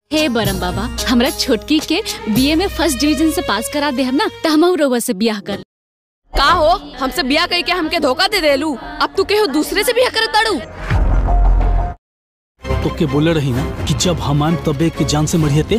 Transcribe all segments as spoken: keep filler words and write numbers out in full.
हे बरम बाबा, हमरा छोटकी के बीए में फर्स्ट डिवीजन से पास करा दे हम ना, त हम रउआ से ब्याह कर। का हो, हमसे ब्याह करके हमके धोखा दे देलू, अब तू केहू दूसरे से ब्याह करत ताड़ू। तो के बोले रही ना कि जब हम आन तबे के जान से मरियते।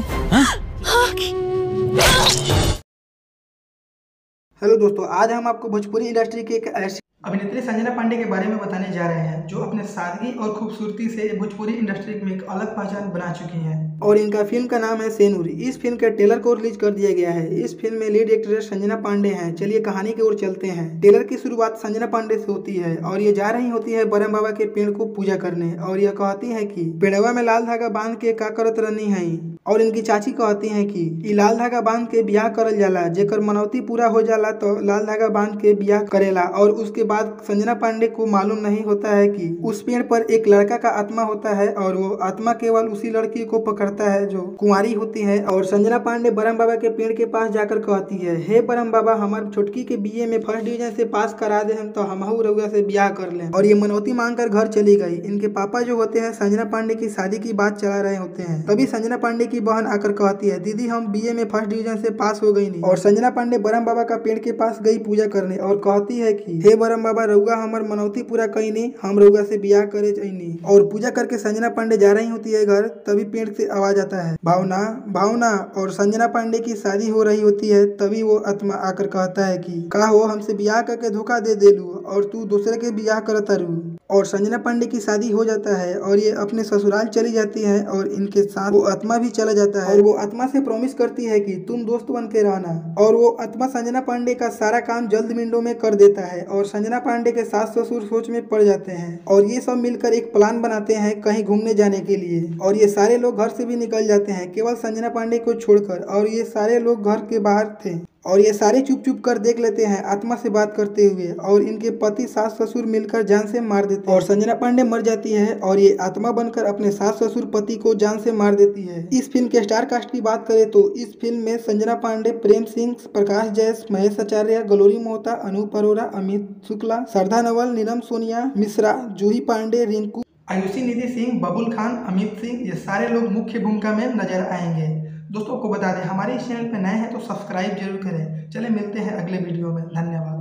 हेलो दोस्तों, आज हम आपको भोजपुरी इंडस्ट्री के एक ऐसे अभिनेत्री संजना पांडे के बारे में बताने जा रहे हैं जो अपने सादगी और खूबसूरती से भोजपुरी इंडस्ट्री में एक अलग पहचान बना चुकी हैं। और इनका फिल्म का नाम है सेनुरी। इस फिल्म के ट्रेलर को रिलीज कर दिया गया है। इस फिल्म में लीड एक्ट्रेस संजना पांडे हैं। चलिए कहानी की ओर चलते हैं। ट्रेलर की शुरुआत संजना पांडे से होती है और ये जा रही होती है बरम बाबा के पेड़ को पूजा करने और यह कहती है कि पेड़वा में लाल धागा बांध के का करत रहनी है। और इनकी चाची कहती है कि ई लाल धागा बांध के ब्याह करल जाला, जेकर मनौती पूरा हो जाला तो लाल धागा बांध के ब्याह करेला। और उसके बाद संजना पांडे को मालूम नहीं होता है कि उस पेड़ पर एक लड़का का आत्मा होता है और वो आत्मा केवल उसी लड़की को पकड़ता है जो कुंवारी होती है। और संजना पांडे बरम बाबा के पेड़ के पास जाकर कहती है, हे बरम बाबा, हमारे छोटकी के बीए में फर्स्ट डिवीजन से पास करा दे हम तो हमहू रउआ से ब्याह कर लें। और ये मनौती मांगकर घर चली गई। इनके पापा जो होते हैं संजना पांडे की शादी की बात चला रहे होते हैं। तभी संजना पांडे की बहन आकर कहती है, दीदी हम बीए में फर्स्ट डिवीजन से पास हो गई नहीं। और संजना पांडे बरम बाबा का पेड़ के पास गई पूजा करने और कहती है कि हे बरम बाबा, रउआ हमार मनौती पूरा कईनी, हम रउआ से ब्याह करे चाहिए। और पूजा करके संजना पांडे जा रही होती है घर, तभी पेड़ से आवाज आता है, भावना भावना। और संजना पांडे की शादी हो रही होती है। तभी वो आत्मा आकर कहता है कि का हो, हमसे ब्याह करके धोखा दे देलू और तू दूसरे के ब्याह करता रू। और संजना पांडे की शादी हो जाता है और ये अपने ससुराल चली जाती है और इनके साथ वो आत्मा भी चला जाता है। और वो आत्मा से प्रॉमिस करती है कि तुम दोस्त बन के रहना। और वो आत्मा संजना पांडे का सारा काम जल्द मिनटों में कर देता है। और संजना पांडे के सास ससुर सोच में पड़ जाते हैं और ये सब मिलकर एक प्लान बनाते हैं कहीं घूमने जाने के लिए। और ये सारे लोग घर से भी निकल जाते हैं केवल संजना पांडे को छोड़कर। और ये सारे लोग घर के बाहर थे और ये सारे चुप चुप कर देख लेते हैं आत्मा से बात करते हुए। और इनके पति सास ससुर मिलकर जान से मार देते हैं और संजना पांडे मर जाती है और ये आत्मा बनकर अपने सास ससुर पति को जान से मार देती है। इस फिल्म के स्टार कास्ट की बात करें तो इस फिल्म में संजना पांडे, प्रेम सिंह, प्रकाश जैस, महेश आचार्य, गलोरी मोहता, अनूप अरोरा, अमित शुक्ला, श्रद्धा नवल, नीलम सोनिया मिश्रा, जूही पांडे, रिंकू, आयुषी निधि सिंह, बबुल खान, अमित सिंह, ये सारे लोग मुख्य भूमिका में नजर आएंगे। दोस्तों को बता दें, हमारे इस चैनल पर नए हैं तो सब्सक्राइब जरूर करें। चले मिलते हैं अगले वीडियो में। धन्यवाद।